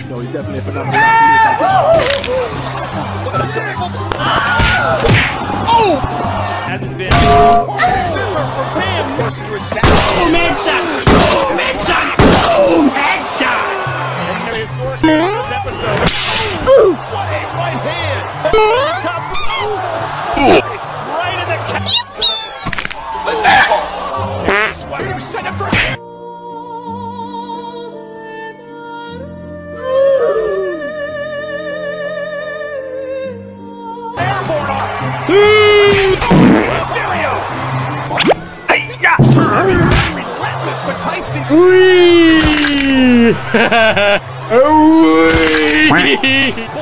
No, he's definitely a phenomenal. Oh! Hasn't been. Oh, headshot! Headshot! Headshot! Historic episode. What a right hand! Top. Right in the catch. Why are you setting up for him? Airborne on. Stereo. Hey, yeah. Relentless with Tyson. Wee!